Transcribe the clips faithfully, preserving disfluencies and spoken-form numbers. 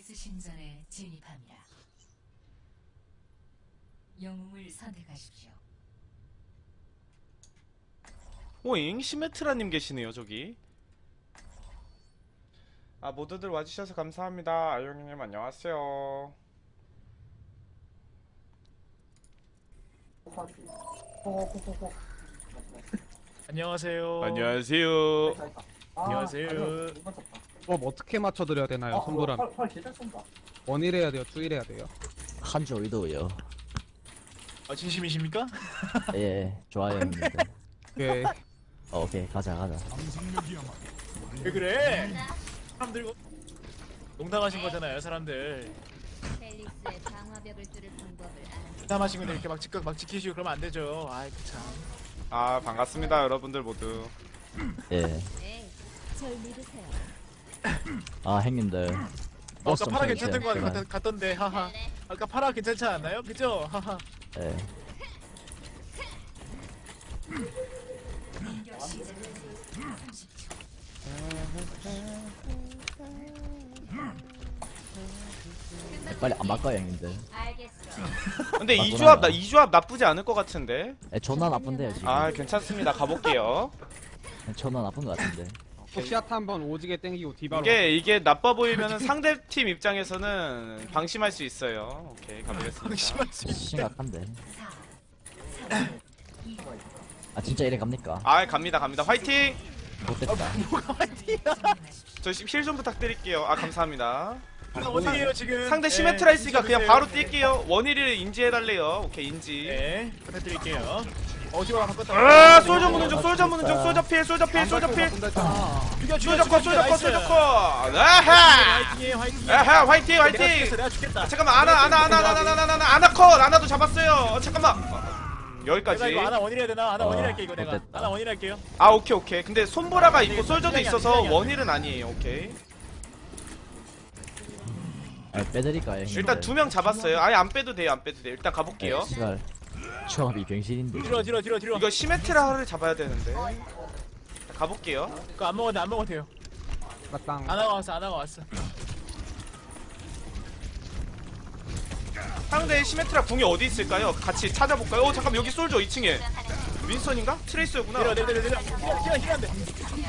프로토스 신전에 진입합니다. 영웅을 선택하십시오. 오잉 시메트라님 계시네요 저기. 아 모두들 와주셔서 감사합니다. 아영이님 안녕하세요. 안녕하세요. 안녕하세요. 안녕하세요. 법 어떻게 맞춰드려야 되나요? 손보람 원일 해야 돼요? 투일 해야 돼요? 한조 의도요. 아, 진심이십니까? 예, 좋아요 형님들. 그 어, 오케이 가자 가자. 왜 그래? 사람들 농담하신 거잖아요, 사람들. 펠릭스의 방화벽을 뚫을 방법을 아는 농담하신 건데 이렇게 막 즉각 막 지키시고 그러면 안 되죠. 아이 그 참. 아 반갑습니다 여러분들 모두. 예. 네, 절 믿으세요. 아 형님들. 어, 버스 아까 좀 파라 타주세요, 괜찮던 거 제발. 같, 같던데 하하. 아까 파라 괜찮지 않나요? 그죠? 하하. 예. 공격 시작까지 삼십 초. 빨리 안 바꿔요 형님들. 알겠어. 근데 이 맞구나. 조합 나 이 조합 나쁘지 않을 것 같은데. 예, 존나 나쁜데요 지금. 아 괜찮습니다. 가볼게요. 존나 나쁜 것 같은데. 또 시아타 한번 오지게 땡기고 디바로 이게 이게 나빠 보이면은 상대 팀 입장에서는 방심할 수 있어요. 오케이 가보겠습니다. 심각한데. 아 진짜 이래 갑니까? 아 갑니다 갑니다. 화이팅. 못됐다. 저 힐 좀 부탁드릴게요. 아 감사합니다. 어디에요 지금? 상대 네, 시메트라 있으니까 그냥 인지해주세요. 바로 뛸게요. 원일을 인지해달래요. 오케이 인지. 네, 부탁드릴게요. 어, 디바 바꿨다. 아 솔저 무는 중 솔저 무는 중 솔저 필 솔저 필 솔저 필 죽여, 죽여, 솔저 컷 솔저 컷 나이스. 솔저 컷. 아하 화이팅해, 화이팅. 아하 화이팅 내가 화이팅. 죽겠어, 내가 죽겠다. 아, 잠깐만 아나 아나 아나 아나 아나 아나 아나 아나 컷 아나도 잡았어요. 어, 잠깐만 어, 여기까지. 내가 이거 하나 원일 해야 되나? 하나 어, 원일 할게 이거 내가. 못됐다. 하나 원일 할게요. 아 오케이 오케이. 근데 손보라가 있고 이게 솔저도 분량이 안 있어서 돼, 분량이 안 원일은 아니에요. 오케이. 아, 빼드릴까요 형님들? 일단 두 명 잡았어요. 아예 안 빼도 돼요 안 빼도 돼요. 일단 가볼게요. 예, 시발. 조합이 병신인데. 뒤로 뒤로 뒤로 뒤로. 이거 시메트라를 잡아야 되는데. 자, 가볼게요. 그거 안 먹어도 돼, 안 먹어도 돼요. 마땅 아나가 왔어, 아나가 왔어. 상대 시메트라 궁이 어디 있을까요? 같이 찾아볼까요? 어 잠깐 여기 솔저 이 층에 윈선인가? 트레이스였구나. 내려, 내려, 내려, 내려. 힐, 힐, 안 돼.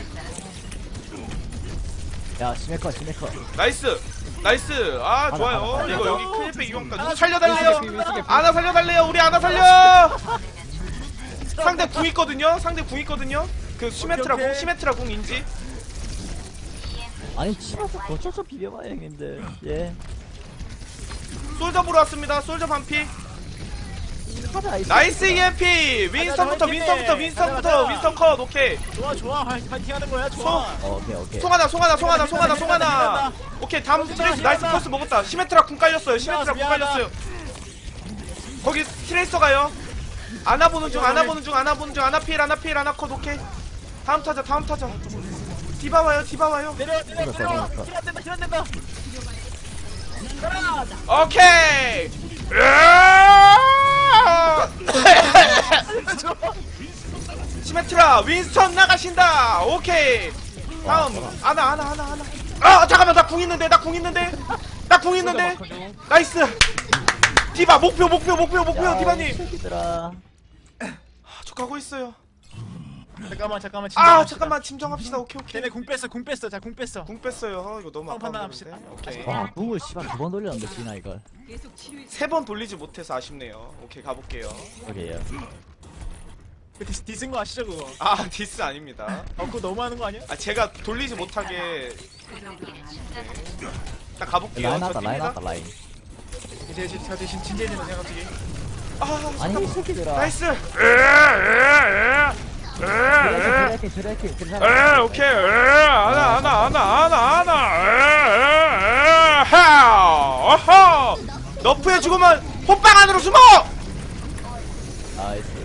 야 시메커 시메커. 나이스 나이스. 아 좋아요. 하나, 하나, 이거 하나. 여기 클립백 이용까지 누구 살려달래요. 왼쪽에 아나 살려달래요. 우리 아나 살려. 상대 궁 있거든요. 상대 궁 있거든요. 그 시메트라 오케이, 궁 오케이. 시메트라 궁 인지. 아니 집에서 거쳐서 비벼봐요 형님들. 예. 솔저 보러 왔습니다. 솔저 반피. 가자 이 나이스 이엠피. 윈스턴부터 윈스턴부터 윈스턴부터 윈스턴 컷. 오케이. 좋아, 좋아. 화- 화이팅 하는 거야, 좋아. 어, 오케이 오케이. 송하나 송하나 송하나 송하나 송하나. 오케이 다음 트레이스 나이스 퍼스 먹었다. 시메트라 궁 깔렸어요. 시메트라 궁 깔렸어요. 거기 트레이서 가요. 아나 보는 중 아나 보는 중 아나 보는 중 아나 필 아나 필 아나 컷. 오케이. 다음 타자 다음 타자. 디바 와요 디바 와요. 내려, 내려, 내려. 힐 안 된다, 힐 안 된다. 오케이. 으아! 시메트라 윈스턴 나가신다. 오케이. 다음 아나 아나 아나 아나. 아 잠깐만 나 궁 있는데 나 궁 있는데 나 궁 있는데. 나이스. 디바 목표 목표 목표 목표 디바님. 새끼들아. 아, 저 가고 있어요. 잠깐만, 잠깐만. 아 진정합시다. 잠깐만 침정합시다. 오케이 오케이. 걔네 궁 뺐어, 궁 뺐어. 자, 궁 뺐어. 궁 뺐어요. 어, 이거 너무 상황 아까운데. 판단합시다. 오케이. 와 궁을 씨발 두 번 돌렸는데 지나 이걸. 세 번 돌리지 못해서 아쉽네요. 오케이 가볼게요. 오케이요. 그 디스, 디스인 거 아시죠, 그거? 아 디스 아닙니다. 어, 그거 너무 하는 거 아니야? 아 제가 돌리지 못하게. 딱 가볼게요. 라인 저 왔다 라인 왔다 뜁니다. 라인. 이제, 이제, 저 대신 진지해지는 내가 갑자기. 아 아니 이 새끼들아. 나이스. 드래킹 드래킹 드래킹. 에 오케이 에 아나 아나 아나 아나 아나 에하 어허 너프에 죽으면 호빵 안으로 숨어. 나이스.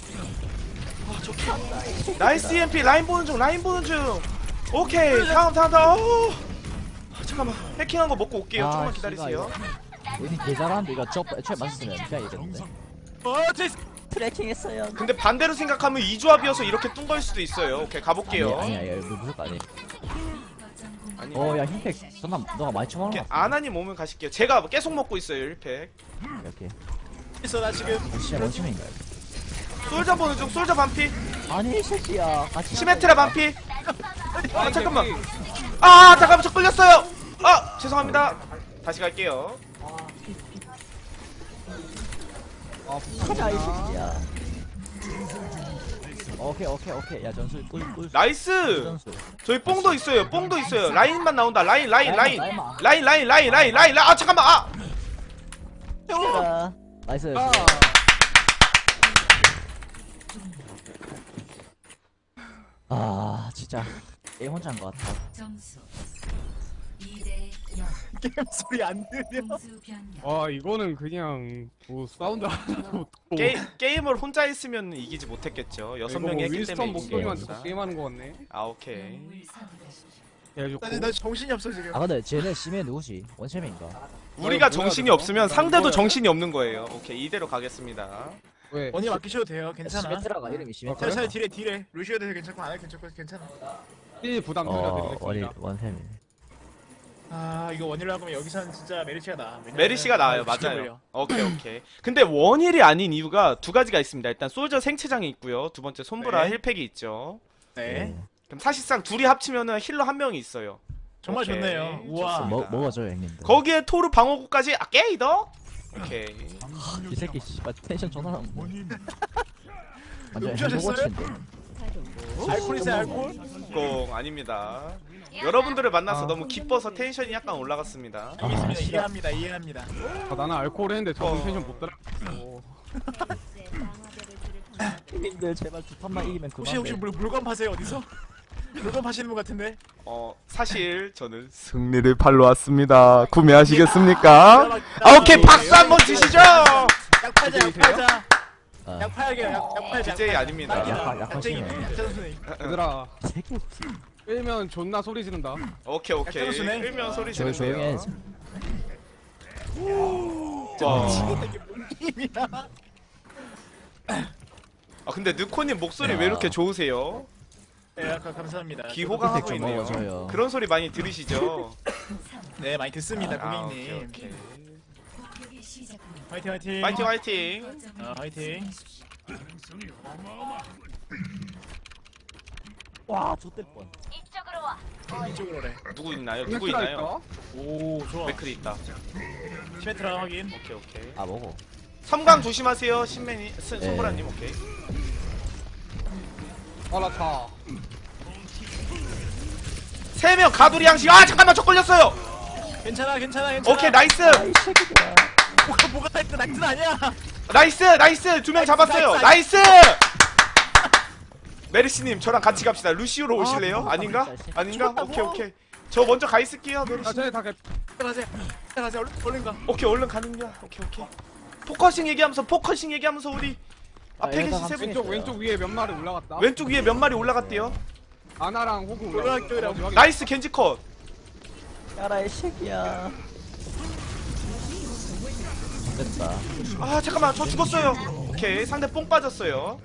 나이스 이엠피 라인 보는 중 라인 보는 중. 오케이 다음 다음 다음. 어. 아, 잠깐만 해킹한 거 먹고 올게요. 아, 조금만 씨발, 기다리세요. 우리 개잘하는데 이거 저 애초에 맞았으면 그냥 이랬는데. 어, 디스. 트래킹 했어요. 근데 반대로 생각하면 이 조합이어서 이렇게 뚱 걸 수도 있어요. 오케이 아니 가볼게요. 아니 아니 무조건 아니. 거점 공격 아니 어야 흰팩 존나 너가 많이 쳐먹는 이렇게 것 같아. 아나님 오면 가실게요. 제가 계속 먹고 있어요 일 팩. 이렇게 있어 나 지금. 진짜 원심인가? 솔저 보는 중 솔저 반피. 아니 이 새끼야. 같이 시메트라 반피. 아 잠깐만. 아 잠깐만 저 끌렸어요. 아 죄송합니다. 다시 갈게요. 아 가자 이 새끼야. 오케이 오케이 오케이 야 전술 꿀꿀 나이스. 전술. 저희 뽕도 있어요. 뽕도 있어요. 라인만 나온다. 라인 라인 라인 라인만. 라인 라인 라인 라인 라인 라인. 아 잠깐만. 아 자, 나이스. 아, 아 진짜 얘 혼자인 것 같아. 점수 이 대 영. 게임 소리 안 들려. 공수 변경. 와 이거는 그냥 뭐 사운드 하나도 없고 게임 게임을 혼자 했으면 이기지 못했겠죠. 여섯 이거 명이 뭐 했기 윈스턴 때문에 이긴 목소리만 겁니다. 듣고 게임하는 거 같네. 아 오케이. 영웅을 선택하십시오. 해줬고. 나, 나 정신이 없어 지금. 아 근데 쟤네 심해 누구지? 원챔인가? 우리가 뭐야, 정신이 뭐야, 없으면 저거? 상대도 뭐야, 정신이 없는 거예요. 오케이 이대로 가겠습니다. 왜? 언니 맡기셔도 돼요. 괜찮아. 시메트라가 이름이 아, 시메트라. 그래? 차라리 딜에 딜에 루시오도 해도 괜찮고 안 해도 괜찮고 괜찮아. 이 부담 어 원이 드려드리겠습니다. 원챔이. 아 이거 원일로 하면 여기서는 진짜 메리시가 나. 왜냐면 메리시가 나아요. 아, 맞아요. 걸려. 오케이 오케이. 근데 원힐이 아닌 이유가 두 가지가 있습니다. 일단 솔저 생체장이 있고요. 두 번째 손브라 네. 힐팩이 있죠. 네. 그럼 사실상 둘이 합치면은 힐러 한 명이 있어요. 정말 오케이. 좋네요. 우와. 좋습니다. 먹 먹어줘요 형님들. 거기에 토르 방어구까지 아 게이더? 오케이. 이 새끼 씨발 텐션 존나 나네. 완전 훔쳐졌어요? 행복워치인데. 알콜 있어요 알콜? 공 아닙니다. 여러분들을 만나서 아. 너무 기뻐서 텐션이 약간 올라갔습니다. 아, 있습니다. 씨발. 이해합니다. 이해합니다. 아, 나는 알코올 했는데 저분 어. 텐션 못 따라가고. 형님들 제발 두 판만 이기면 혹시 그만. 혹시 물, 물건 파세요 어디서? 물건 파시는 분 같은데? 어 사실 저는 승리를 팔러 왔습니다. 구매하시겠습니까? 아, 아 오케이 박수 한번 주시죠. 약 팔자 약 디제이세요? 팔자. 아, 약 팔게 약, 약 팔자. 디제이 아닙니다. 약파- 약파시네. 약쟁이네. 약쟁이. 얘들아 이 새끼 끌면 존나 소리 지른다. 오케이 오케이. 약간 수네. 끌면 소리 조용 조용히 해. 지르네요. 와. 이게 뭔 게임이야? 아 근데 느코님 목소리 야. 왜 이렇게 좋으세요? 네, 아까 감사합니다. 기호가 하고 좀 있네요. 먹어줘요. 그런 소리 많이 들으시죠? 네, 많이 듣습니다, 아, 고객님. 오케이 오케이. 공격이 시작합니다. 화이팅, 화이팅. 화이팅 화이팅. 아, 화이팅. 와 좆될 뻔. 이쪽으로 오래. 누구 있나요? 누구 메트라 있나요? 오, 좋아. 맥클이 있다. 시메트라 확인. 오케이 오케이. 아 먹어. 섬광 조심하세요, 신맨이, 스- 네. 손보라님 오케이. 아나 차. 세 명 가두리 양식. 아 잠깐만 저 걸렸어요. 괜찮아, 괜찮아, 괜찮아. 오케이 나이스, 이 새끼야. 뭐가, 뭐가 나이트, 나이트는 아니야. 나이스, 나이스 두 명 잡았어요. 나이스. 메르시님 저랑 같이 갑시다. 루시오로 오실래요? 아, 아닌가? 진짜. 아닌가? 죽었다고? 오케이 오케이. 저 먼저 가 있을게요, 아 메르시. 쟤네 다 개. 가세요. 가세요. 얼른, 얼른 가. 오케이 얼른 가는 거야. 오케이 오케이. 포커싱 얘기하면서 포커싱 얘기하면서 우리 앞에 아, 계신 얘가 세 분. 왼쪽 왼쪽 위에 몇 마리 올라갔다. 왼쪽 위에 몇 마리 올라갔대요. 아나랑 호구 올라갈게요, 올라갔다. 이러고. 나이스 겐지 컷. 야라 이 새끼야. 됐다. 아 잠깐만 저 죽었어요. 오케이 상대 뽕 빠졌어요.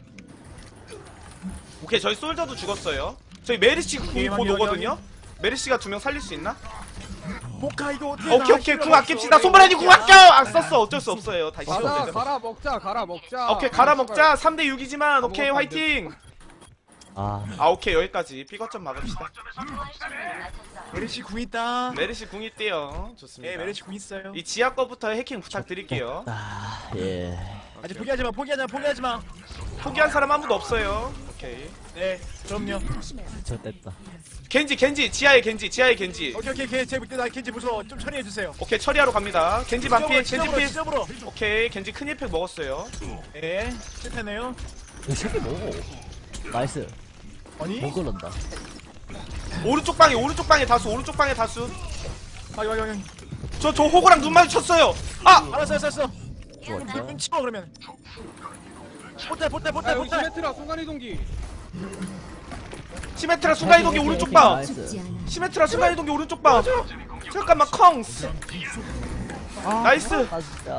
오케이 저희 솔저도 죽었어요. 저희 메리시 예, 궁곧 확인, 오거든요. 메리시가 두 명 살릴 수 있나? 보카 이거 어떻게 오케이 나 오케이 힐러 궁 없어. 아낍시다. 손바닥이 궁 아껴. 안 썼어. 어쩔 수 없어요. 다시 가라 씌워야 되죠. 가라 먹자 가라 먹자. 오케이 갈아 먹자. 삼 대 육이지만 오케이 아무것도 안 화이팅. 아 아 오케이 여기까지 삐거점 막읍시다. 메르시 궁 있다. 메리시 궁 있대요. 좋습니다. 네, 메르시 궁 있어요. 이 지하 거부터 해킹 부탁드릴게요. 아, 예. 아직 포기하지 마, 포기하지 마, 포기하지 마. 포기한 사람 아무도 없어요. 오케이. 네, 그럼요. 저 됐다. 겐지 겐지 지하에 겐지 지하에 겐지. 오케이, 오케이, 오케이. 제 나 겐지 무서워. 좀 처리해 주세요. 오케이 처리하러 갑니다. 겐지 반피 겐지 지점으로, 피. 지점으로. 오케이 겐지 큰 힐팩 먹었어요. 네, 실패네요. 이 새끼 먹어. 나이스. 아니? 못 걸른다. 오른쪽 방에 오른쪽 방에 다수 오른쪽 방에 다수. 아, 이거, 이거, 이거. 저 저 호구랑 눈 마주쳤어요. 아 알았어, 알았어, 알았어. 좋았죠. 눈 치워 그러면. 보태, 보태, 아 보태, 여기 보태. 시메트라 순간 이동기. 시메트라 순간 이동기 오른쪽 방. 나이스. 시메트라 순간 이동기 오른쪽 방. 잠깐만 컹스. 나이스. 아 진짜.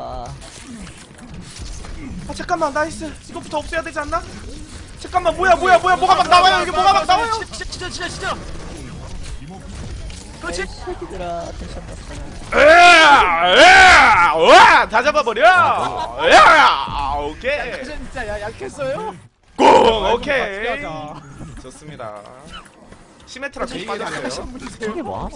아 잠깐만 나이스. 이거부터 없애야 되지 않나? 잠깐만 뭐야 뭐야 뭐야 뭐가 막 나와요. 이게 뭐가 막 나와요. 진짜, 진짜, 진짜, 진짜. 그렇지. 에이, 새끼들아 텐션 났어. 으아! 으아! 다 잡아버려! 으아! 오케이. 진짜 야 약했어요. 꽁! 오케이. 피하자. 좋습니다. 시메트라 공 약하신 빠졌어요. 분이세요. 이게 뭐야?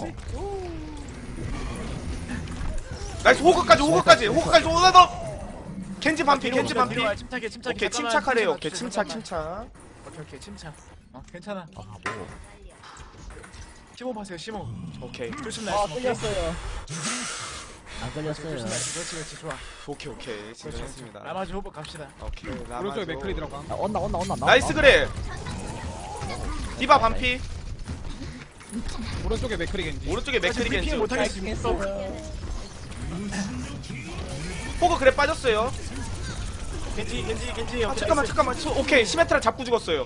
나이스 호그까지 호그까지 호그까지 오나더. 겐지 반피 겐지 반피. 뒤로 와, 침착해 침착해. 오케이 잠깐만, 침착하래요. 침착, 오케이 침착 잠깐만. 침착. 오케이 오케이 침착. 어 괜찮아. 아 뭐? 시모 봐세요 시모. 오케이 조심 아 나이스. 끌렸어요. 안 끌렸어요. 조심 나이스. 그렇지 그렇지 좋아. 오케이 오케이 진정했습니다. 나머지 호흡 갑시다. 오케이 오른쪽에 라마조. 맥클이 들어가. 아, 온나 온나 온나. 나와, 나이스 나와. 그래. 디바 반피. 오른쪽에 맥클이 겐지. 오른쪽에 맥크리 브리핑 겐지. 못하겠어. 호그 그래 빠졌어요. 겐지 겐지 겐지. 아 잠깐만 잠깐만. 저- 오케이 시메트라 잡고 죽었어요.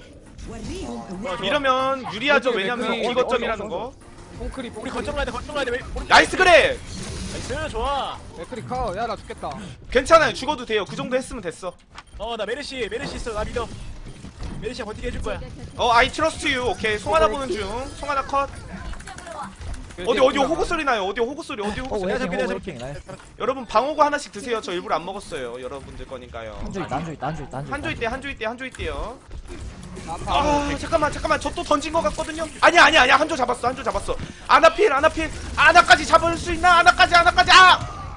이러면 유리하죠. 왜냐면 맥크리. 비거점이라는 거. 뽕크리 우리 뽕크리. 거점 가야 돼 거점 가야 돼. 우리 나이스 그래. 나이스 좋아. 맥클이 커. 야나 죽겠다. 괜찮아요. 죽어도 돼요. 그 정도 했으면 됐어. 어 나 메르시 메르시 있어 나 믿어. 메르시가 버티게 해줄 거야. 어 아이 트러스트 유. 오케이 송하나 보는 중. 송하나 컷. 어디 어디 호구 소리 나요. 어디 호구 소리. 어디 호구 어 소리. 웨이팅 내가 어 잡게, 웨이팅. 내가 나이스. 여러분 방어구 하나씩 드세요. 저 일부러 안 먹었어요. 여러분들 거니까요. 한조 있다 한조 있다 한조 있다 한조. 한조 있대 한조 있대 한조 있대요. 아파. 아 잠깐만 잠깐만 저 또 던진 것 같거든요. 아니야 아니야 아니야 한조 잡았어 한조 잡았어. 아나필 아나필 아나까지 잡을 수 있나 아나까지 아나까지 아.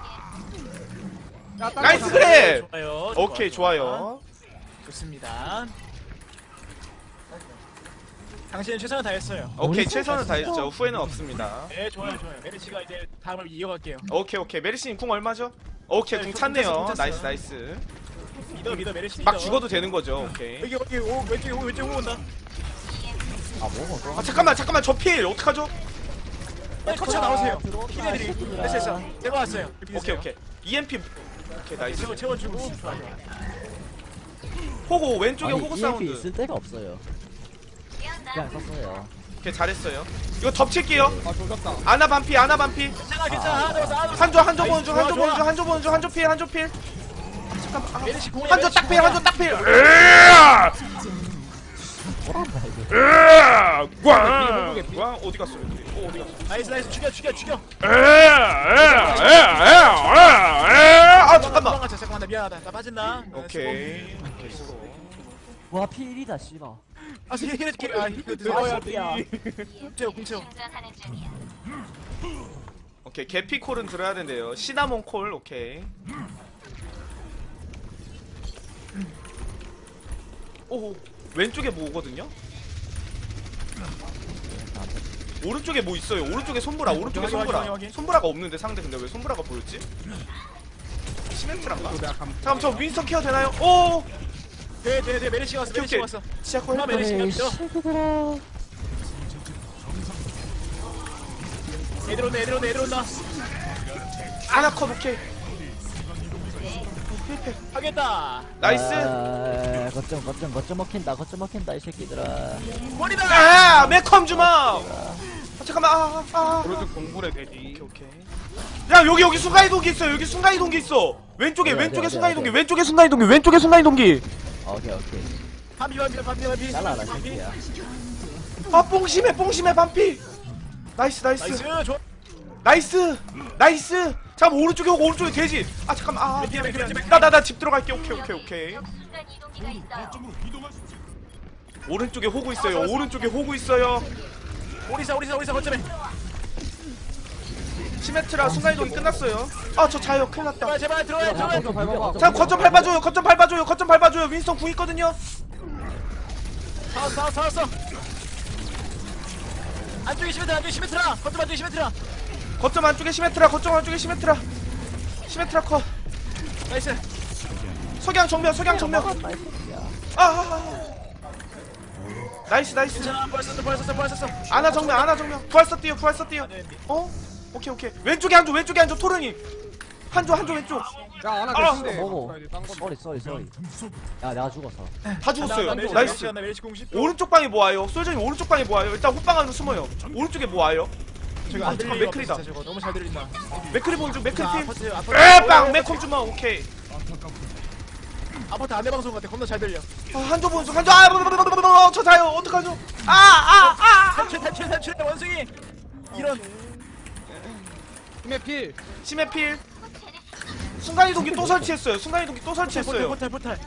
야, 딴 나이스 거 그래. 좋아요. 오케이 좋아, 좋아요. 좋습니다. 당신은 최선을 다했어요. 오케이 최선을 다했죠. 후회는 없습니다. 네 좋아요 좋아요. 메르시가 이제 다음을 이어갈게요. 오케이 오케이 메리씨님 궁 얼마죠? 오케이 궁 찼네요. 나이스 나이스. 믿어 믿어 메르시 믿어. 막 죽어도 되는 거죠. 오케이. 여기 여기 오 왼쪽에 오 왼쪽에 오 온다. 아 뭐고 또. 아 잠깐만 잠깐만 저 필 어떡하죠? 빨리 터쳐 나오세요. 들어온다, 피네들이 새끼들아. 됐어 됐어. 제가 왔어요. 오케이 오케이. 이엠피. 오케이 나이스. 채워 채워주고. 좋아 좋아. 호구 왼쪽에 아니, 호구 이엠피 사운드. 있을 데가 없어요. 그냥 썼어요. 오케이 잘했어요. 이거 덮칠게요. 아 조졌다. 아나 반피 아나 반피. 괜찮아 괜찮아. 하나 더 하나 더. 한조 한조 보는 중 좋아, 한조 좋아. 보는 중 한조 보는 중 한조 필 한조 필. 잠깐만. 아, 메르시 공에 한조 메르시 딱 필 공에. 한조 딱 필. 뭐란다 이게. 꽝. 꽝 어디 갔어? 어 어디 갔어? 나이스 나이스 죽여 죽여 죽여. 아 잠깐만. 도망가자 잠깐만 나 미안하다. 나 빠진다. 오케이. 오케이 수고. 와 피일이다 씨발. 아 이게 이렇게 아 이거 아 들어야 새끼야. 궁채워 궁채워. 오케이 개피 콜은 들어야 된대요. 시나몬 콜 오케이. 오 왼쪽에 뭐 오거든요? 오른쪽에 뭐 있어요? 오른쪽에 손보라 오른쪽에 확인, 손보라 확인, 확인. 손보라가 없는데 상대 근데 왜 손보라가 보였지? 시멘트란가? 내가 감. 잠깐만 저 윈스턴 케어 되나요? 오! 돼돼돼 메르시가 왔어 메르시가 왔어. 시작고 하나 메르시 에이 믿어. 새끼들아. 애들 온다 애들 온다 애들 온다. 아나컷 오케이 하겠다. 나이스 아, 거점 거점 거점 먹힌다 거점 먹힌다 이 새끼들아. 머리다. 아 매컴 주먹 아, 잠깐만 아, 아. 오른쪽 동굴에 돼지. 오케이 야 여기 여기 순간이동기 있어 여기 순간이동기 있어 왼쪽에 어디, 왼쪽에 어디, 순간이동기 어디? 왼쪽에 순간이동기 왼쪽에 순간이동기 오케이 오케이. 반비 반비 반비 반비. 잘라라 새끼야. 아 뽕심해 뽕심해 반피 나이스 나이스 나이스 좋아. 나이스 나이스 잠깐 오른쪽에 오고 오른쪽에 돼지 아 잠깐만 아 미안 미안 나나 나 집 들어갈게 오케이 오케이 오케이 오른쪽에 호구 있어요 오른쪽에 호구 있어요 오리사 오리사 오리사 거점에. 시메트라 순간이동이 끝났어요 아 저 자요 큰일 났다 제발 제발 들어와 들어와. 거점 밟아봐. 자 거점 밟아줘요 거점 밟아줘요 거점 밟아줘요 윈스턴 궁 있거든요 살았어 살았어 살았어. 안쪽에 시메트라 안쪽에 시메트라 거점 안쪽에 시메트라. 거점 안쪽에 시메트라 거점 안쪽에 시메트라 시메트라 컷 나이스. 석양 정면 석양 정면 먹었다 이 새끼야. 아, 아, 아. 나이스 나이스 괜찮아 부활 썼어 부활 썼어 부활 썼어. 아나 정면 아나 정면 부활사 뛰어 부활사 뛰어 어? 오케이 오케이 왼쪽에 한조 왼쪽에 한조 토르니 한조 한조 왼쪽 야 하나 아, 개신데. 먹어. 딴 거. 쏘리 쏘리 쏘리. 야 내가 죽었어. 다 죽었어요 나 나이스 나 메르시 공십. 오른쪽 방에 뭐 와요? 솔저님 오른쪽 방에 뭐 와요? 일단 호빵 안으로 숨어요 오른쪽에 뭐 와요? 저기 아, 안 잠깐, 들리는 맥클이다. 거 저거 너무 잘 들린다. 맥크리 본중 맥크리 아, 팀 아파트 아파트. 에빵 맥콤 주마 오케이 아파트 안내 방송 같아. 겁나 잘 들려. 아, 한조 본중 한조 아저 자요 어떡하죠? 아아아 탈출 탈출 탈출 원숭이. 이런 팀의 필. 심해 필. 순간이동기 또 설치했어요. 순간이동기 또 포탈 설치했어요. 포탈 포탈.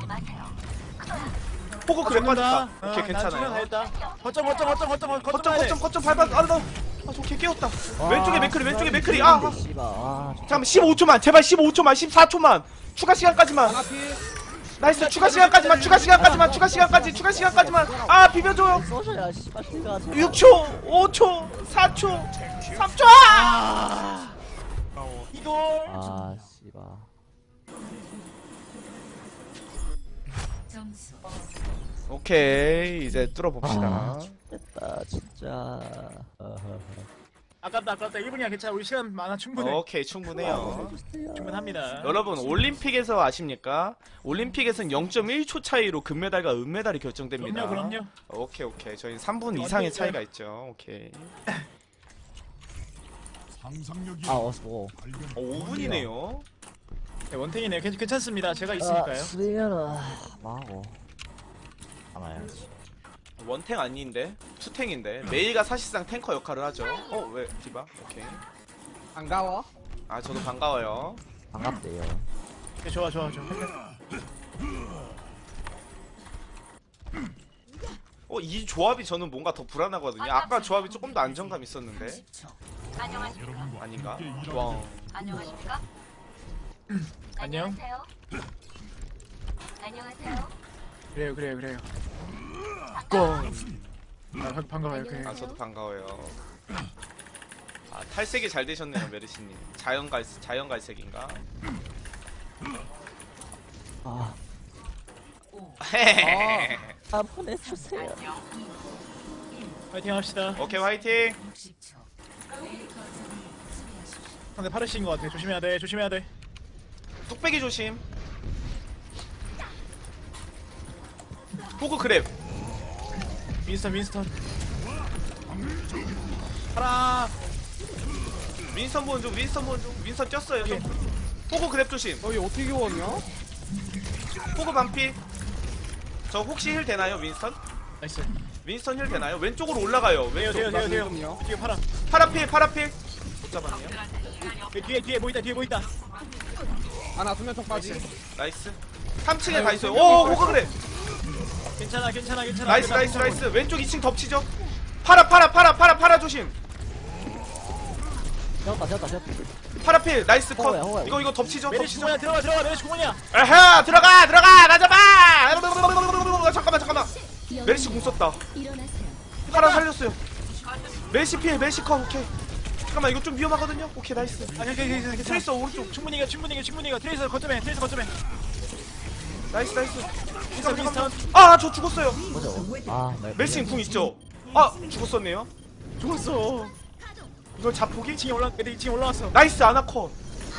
포고 그래 빠졌다. 어, 오케이 나 출연 다 괜찮아요. 했다. 거점 거점 거점 거점 거점 가야 돼. 거점 거점 밟아. 아 나. 아저개 깨웠다. 왼쪽에 맥크리 왼쪽에 맥크리. 아. 아. 아, 씨발. 아, 잠깐만 십오 초만 제발 십오 초만 십사 초만 추가 시간까지만. 하나 필. 나이스 추가 시간까지만 추가 시간까지만 추가 시간까지 추가 시간까지만. 아 비벼줘요. 써줘야 씨발 필가. 육 초 오 초 사 초 삼 초. 아! 이걸. 아, 씨발. 점수 오케이 이제 뚫어봅시다. 아, 됐다 진짜. 어허허. 아깝다 아깝다. 일 분이야 괜찮아. 우리 시간 많아 충분해. 오케이 충분해요. 충분합니다. 여러분 올림픽에서 아십니까? 올림픽에서는 영 점 일 초 차이로 금메달과 은메달이 결정됩니다. 그럼요 그럼요. 오케이 오케이 저희 삼 분 이상의 차이가 있죠. 오케이. 아, 어서. 오. 어, 오 분이네요. 네, 원탱이네요. 괜, 괜찮습니다. 제가 있으니까요. 수리하라. 망하고. 아마야. 원탱 아닌데 투탱인데 메이가 사실상 탱커 역할을 하죠. 어 왜 디바? 오케이. 반가워. 아 저도 반가워요. 반갑대요. 네, 좋아 좋아 좋아. 어 이 조합이 저는 뭔가 더 불안하거든요. 아까 조합이 조금 더 안정감 있었는데 삼십 초 아닌가? 와. 안녕하십니까? 안녕. 안녕하세요. 안녕하세요. 그래요 그래요 그래요. 고. 아 반- 반가워요. 그래. 아 저도 반가워요. 아 탈색이 잘 되셨네요 메르시님. 자연갈 자연갈색인가? 아, 헤헤헤헤. 아 보내주세요. 파이팅 합시다. 오케이 화이팅. 육십 초 A 거점을 수비하십시오. 상대 파르시인 것 같아. 조심해야 돼. 조심해야 돼. 뚝배기 조심. 호그 그랩. 윈스턴 윈스턴. 파라. 윈선 보는 중 윈선 보는 중 윈선 뛰었어요. 저. 호그 그랩 조심. 너희 어떻게 왔냐? 호그 반피. 저 혹시 힐 되나요 윈선? 나이스. 윈선 힐 되나요? 왼쪽으로 올라가요. 돼요 왼쪽. 돼요 돼요 돼요. 지금요? 뒤에 파라. 파라필 파라필. 못 잡았네요. 뒤에 뒤에 뒤에 뭐 있다 뒤에 뭐 있다. 하나 수면총 빠지. 나이스. 삼 층에 다 있어요. 오 호그 그랩. 괜찮아 괜찮아 괜찮아. 나이스 나이스 나이스. 왼쪽 이 층 덮치죠. 파라 파라 파라 파라 파라 조심. 되었다 되었다 되었다. 파라필 나이스 컷. 호구야, 호구야. 이거 이거 덮치죠. 메리시 덮치죠. 공원이야 들어가 들어가 메리시 공원이야. 에헤 들어가 들어가 나 잡아. 잠깐만 잠깐만. 메리시 공 썼다. 일어나세요. 파라 살렸어요. 메시 피해 메시 컷 오케이. 잠깐만 이거 좀 위험하거든요. 오케이 나이스. 아니 괜찮아 괜찮아. 트레이서 오른쪽. 충분히 이겨 충분히 이겨 충분히 이겨. 트레이서 거점에 트레이서 거점에. 나이스 나이스. 윈스턴 윈스턴. 아저 죽었어요. 뭐죠? 아, 나 메시 궁 있죠. 아 죽었었네요. 죽었어. 이걸 자폭이? 이 층에 올라 이 층에 올라왔어. 나이스 아나 컷.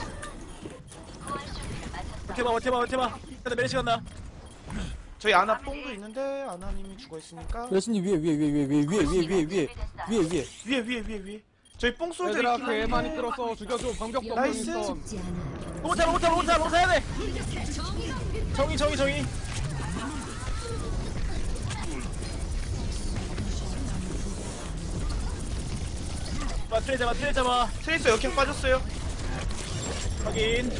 어떻게 봐 어떻게 봐 어떻게 봐. 근데 메리시 간다. 저희 아나 뽕도 있는데 아나님이 죽어 있으니까 여신님 위에 위에 위에 위에 위에 위에 위에 위에 위에 위에 위에. 위에 위에 위에 위에. 저희 뽕 솔져 얘들아 있긴 개 많이 한데. 끌었어. 죽여줘. 방벽도 나이스. 없는 선. 죽지 않아. 못 잡아 못 잡아 못 잡아 못 잡아야 돼. 정이 정이 정이. 봐 트레이 잡아 트레이 잡아. 트레이서 역행 빠졌어요. 확인.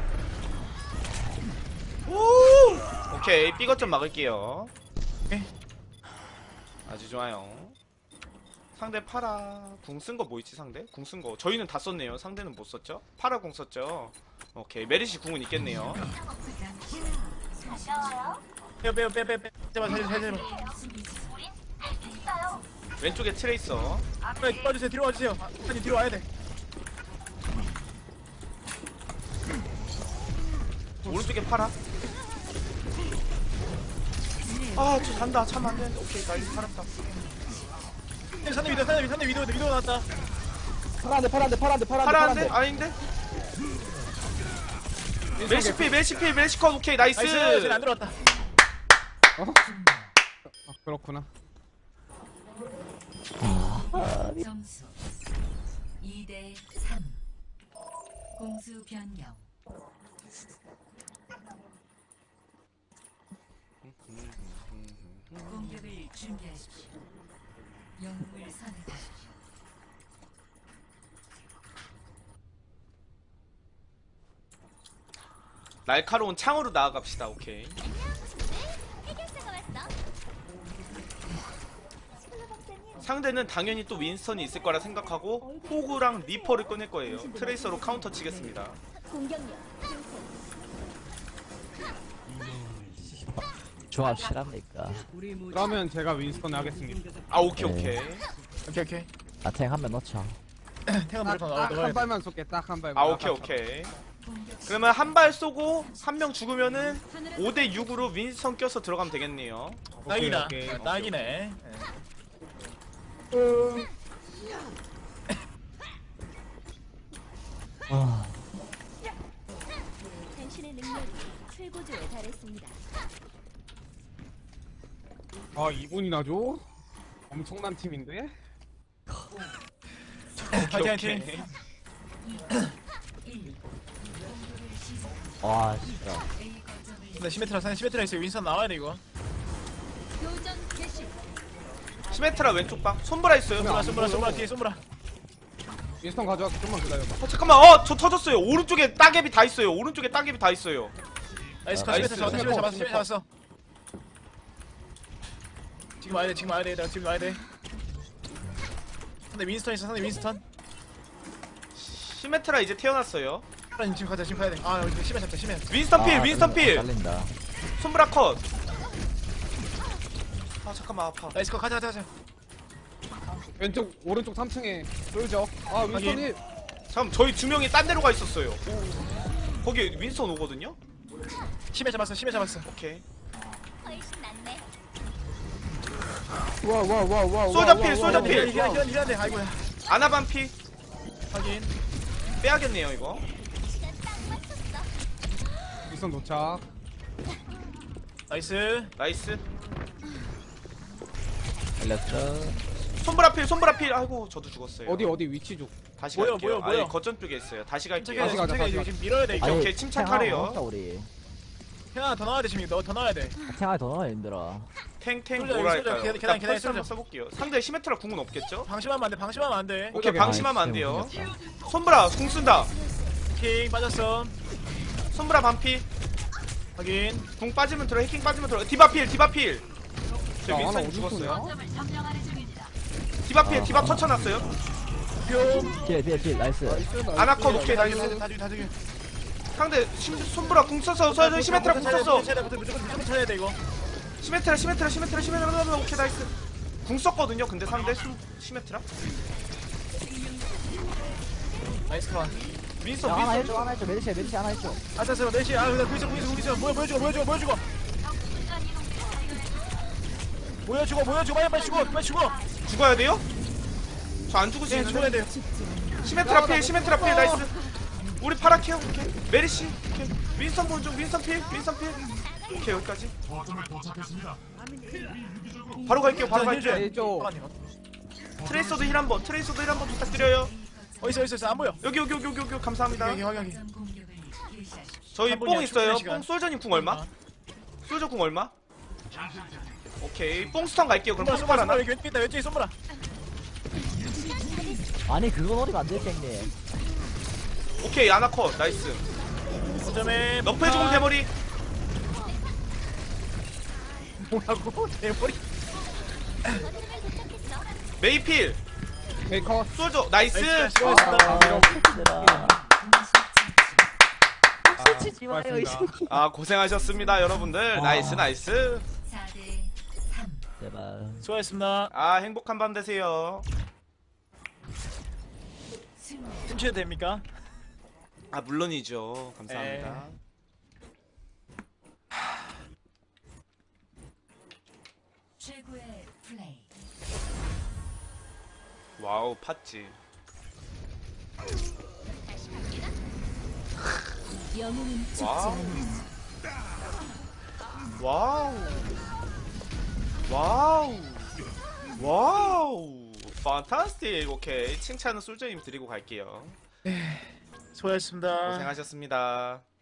오! 오케이 삐것 좀 막을게요. 오케이. 아주 좋아요. 상대 파라 궁 쓴 거 뭐 있지 상대? 궁 쓴 거 저희는 다 썼네요. 상대는 못 썼죠? 파라 궁 썼죠? 오케이 메리시 궁은 있겠네요. 빼요 빼요 빼요 빼요 빼요. 잡아 잘 잡아 잘 잡아. 왼쪽에 트레이서. 빨리 빠주세요 뒤로 와주세요. 아니 뒤로 와야 돼. 오른쪽에 파라. 아 저 잔다 참 안되는데. 오케이 나이스 살았다. 산대 위도 산대 위도 산대 위도 위도 나왔다. 파란데 파란데 파란데 파란데 파라인데? 아닌데? 메시피 메시피 메시컷 오케이 나이스. 나이스. 쟤안 들어왔다. 아, 그렇구나. 점수 이 대 삼 공수 변경 공격을 준비하십시오. 영웅을 선택하십시오. 날카로운 창으로 나아갑시다. 오케이. 상대는 당연히 또 윈스턴이 있을 거라 생각하고 호구랑 리퍼를 꺼낼 거예요. 트레이서로 카운터 치겠습니다. 조합 실합니까? 그러면 제가 윈스턴을 하겠습니다. 아 오케이 네. 오케이. 오케이 오케이. 아, 탱 한 명 넣자. 탱은 무조건 넣어야 딱한 돼. 발만 쏠게. 딱 한 발만. 아 오케이 오케이. 그러면 한 발 쏘고 한 명 죽으면은 오 대 육으로 윈스턴 껴서 들어가면 되겠네요. 딱이다. 오케이, 오케이. 아, 딱이네. 아, 당신의 능력이 최고조에 달했습니다. 아 이분이나 줘? 엄청난 팀인데? 파이팅 파이팅. 와, 진짜. 근데 시메트라 상대 시메트라 있어요. 윈선 나와야 돼 이거. 교전 개시. 시메트라 왼쪽 방. 손보라 있어요. 솜브라 솜브라 솜브라 뒤에 솜브라. 윈스턴 가져갈게. 좀만 기다려봐. 어 잠깐만. 어 저 터졌어요. 오른쪽에 따개비 다 있어요. 오른쪽에 따개비 다 있어요. 나이스 컷. 나이스. 시메트라 잡았어. 시메트라 잡았어. 시메트라 잡았어. 지금 와야 돼. 지금 와야 돼. 얘들아 지금 와야 돼. 상대 윈스턴 있어. 상대 윈스턴. 시메트라 이제 태어났어요. 시메트라 지금 가자. 지금 가야 돼. 아 여기 시메 잡자. 시메. 윈스턴 필. 아, 윈스턴 필. 잘린다. 손브라 컷. 아 잠깐만 아파. 나이스 컷. 가자 가자 가자. 왼쪽 오른쪽 삼 층에 쏠죠. 아 윈스턴이 잠깐 저희 두 명이 딴 데로 가 있었어요. 거기 윈스턴 오거든요. 시메 잡았어. 시메 잡았어. 오케이. 훨씬 낫네. 와와와와 솔저 필, 솔저 필. 힐 힐 힐 힐. 아이고야. 아나반 피 확인. 빼야겠네요 이거. 윈스턴 도착. 나이스. 나이스. 살렸죠. 손브라 필, 손브라 필. 아이고 저도 죽었어요. 어디 어디 위치 쪽. 다시 뭐야, 갈게요. 뭐야, 뭐야. 아니 거점 쪽에 있어요. 다시 갈게요. 천천히 다시 가자, 천천히 다시 가자. 지금 밀어야 돼 이거. 아니, 오케이, 탱 침착하래요. 하나 더 넣자, 우리. 하나 더 나와야 돼 지금. 너 더 나와야 돼. 탱 하나 더 넣어야 힘들어. 탱탱 솔저, 뭐랄까요. 솔저, 계단, 일단 계단, 펄스 한번 솔저. 써볼게요. 상대 시메트라 궁은 없겠죠? 방심하면 안 돼. 방심하면 안 돼. 오케이 오케이, 방심하면 안 나이스, 돼요. 생겼다. 손브라 궁 쓴다. 킹 빠졌어. 손브라 반피. 확인. 궁 빠지면 들어. 해킹 빠지면 들어. 디바 필, 디바 필. 저 야, 하나 윈스턴 어디 죽었어요. 쏘냐? 디바 필, 디바 터쳐놨어요. 뿅. 필, 필, 필, 나이스. 아나컷 오케이 다 나이스. 죽여, 다 죽여, 다 죽여. 상대 심, 손브라 궁 써서 서 시메트라 궁 썼어. 무조건 무조건 쳐야 돼 이거. 시메트라 시메트라 시메트라 시메트라 오케이 나이스. 궁 썼거든요. 근데 상대 시, 시메트라 나이스 컷. 윈스턴 야, 하나 윈스턴 해줘, 하나 해줘. 메르시, 메르시 하나 해줘. 아싸, 넷시. 아, 나 구이서 구이서 구이서. 뭐야, 보여주고, 보여주고, 보여주고. 보여주고, 보여주고, 빨리 빨리 죽어, 빨리 죽어. 죽어야 돼요? 저 안 죽을 수 네, 죽어야 있는데. 돼요. 시메트라 필 시메트라 필 나이스. 우리 파라 케어 오케이. 메리시 오케이. 윈스턴 보는 중 윈스턴 필 윈스턴 필 오케이 여기까지. 바로 갈게요 바로 갈게요. 왼쪽. 잠깐만요. 트레이서도 힐 한번 트레이서도 힐 한번 부탁드려요. 어 있어, 있어, 있어. 안 보여. 여기 여기 여기 여기 여기 감사합니다. 여기, 여기, 여기. 공격을 개시하십시오. 저희 한 뽕 분이야, 있어요. 충분한 시간. 뽕 솔저님 궁 얼마? 솔저 궁 얼마? 오케이 뽕스턴 갈게요. 그럼 솜브라, 솜브라, 뽕파라나? 솜브라. 여기 왼쪽에 있다, 왼쪽에 솜브라. 아니, 그거 노리면 안 돼, 땡님. 오케이 아나컷 나이스. 거점에 너프해 죽은 대머리. 뭐라고? 대머리. 메이필 메이커. 솔저 나이스. 나이스, 아, 수고하셨습니다. 얘들아. 치지 마요, 이 고맙습니다. 새끼. 아 고생하셨습니다 여러분들. 나이스 나이스. 사 대 삼. 제발. 수고하셨습니다. 아 행복한 밤 되세요. 승리. 팀치도 됩니까? 아 물론이죠. 감사합니다. 최고의 플레이. 와우 팥지. 영웅은 죽지 와우. 않아. 와우. 와우. 와우. 판타스틱. 오케이. 칭찬은 솔저님 드리고 갈게요. 수고하셨습니다. 고생하셨습니다.